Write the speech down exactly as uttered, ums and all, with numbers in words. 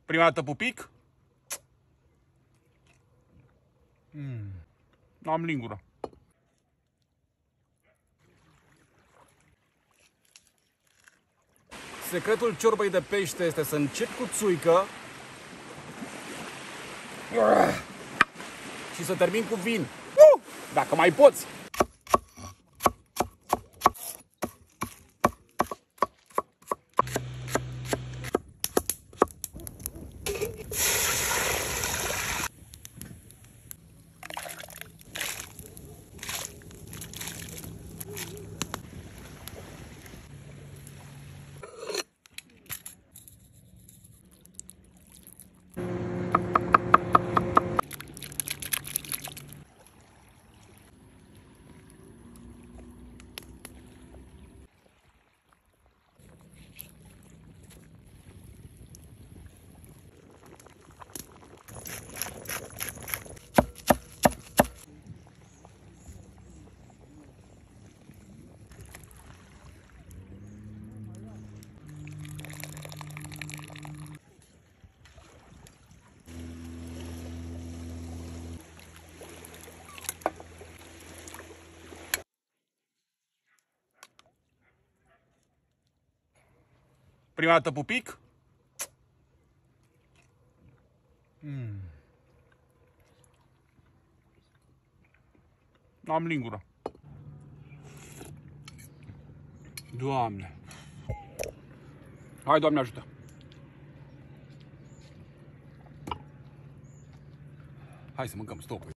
Prima dată pupic. Mm. Am lingură. Secretul ciorbei de pește este să începi cu țuică și să termin cu vin. Dacă mai poți. Prima dată pupic. Mm. Am lingură. Doamne. Hai, Doamne ajută. Hai să mâncăm, stop.